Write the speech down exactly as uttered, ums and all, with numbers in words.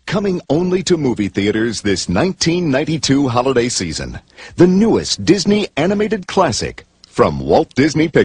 coming only to movie theaters this nineteen ninety-two holiday season. The newest Disney animated classic from Walt Disney Pictures.